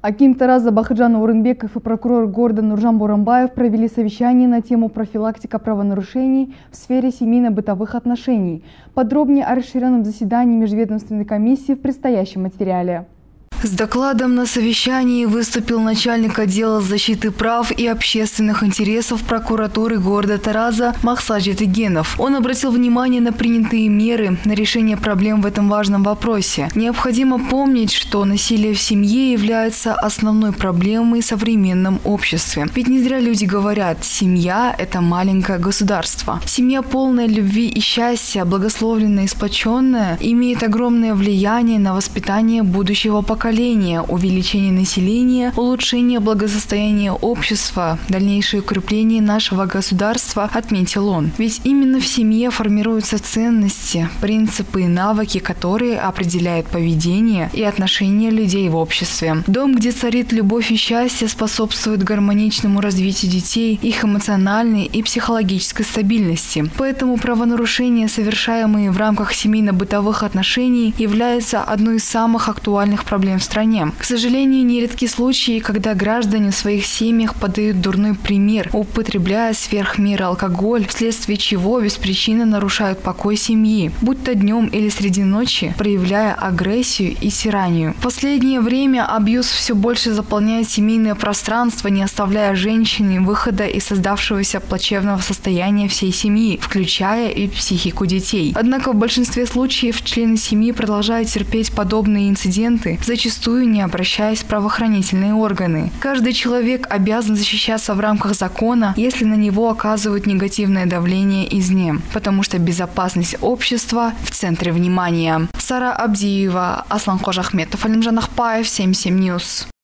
Аким Тараза Бахыджан Орынбеков и прокурор города Нуржан Боранбаев провели совещание на тему профилактика правонарушений в сфере семейно-бытовых отношений. Подробнее о расширенном заседании межведомственной комиссии в предстоящем материале. С докладом на совещании выступил начальник отдела защиты прав и общественных интересов прокуратуры города Тараза Махсат Жетыгенов. Он обратил внимание на принятые меры на решение проблем в этом важном вопросе. Необходимо помнить, что насилие в семье является основной проблемой в современном обществе. Ведь не зря люди говорят: семья – это маленькое государство. Семья, полная любви и счастья, благословленная и сплоченная, имеет огромное влияние на воспитание будущего поколения, увеличение населения, улучшение благосостояния общества, дальнейшее укрепление нашего государства, отметил он. Ведь именно в семье формируются ценности, принципы и навыки, которые определяют поведение и отношения людей в обществе. Дом, где царит любовь и счастье, способствует гармоничному развитию детей, их эмоциональной и психологической стабильности. Поэтому правонарушения, совершаемые в рамках семейно-бытовых отношений, являются одной из самых актуальных проблем в стране. К сожалению, нередки случаи, когда граждане в своих семьях подают дурной пример, употребляя сверх меры алкоголь, вследствие чего без причины нарушают покой семьи, будь то днем или среди ночи, проявляя агрессию и тиранию. В последнее время абьюз все больше заполняет семейное пространство, не оставляя женщине выхода из создавшегося плачевного состояния всей семьи, включая и психику детей. Однако в большинстве случаев члены семьи продолжают терпеть подобные инциденты, зачастую не обращаясь в правоохранительные органы. Каждый человек обязан защищаться в рамках закона, если на него оказывают негативное давление извне, потому что безопасность общества в центре внимания. Сара Абдиева, Аслан Кожахметов, Алимжан Ахпаев, 77 News.